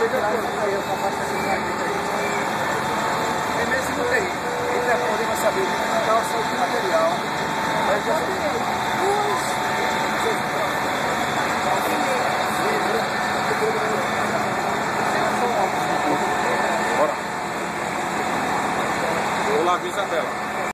É mesmo UTI. Ele já podemos saber que está o seu material. Bora. Vou lá com Isabela.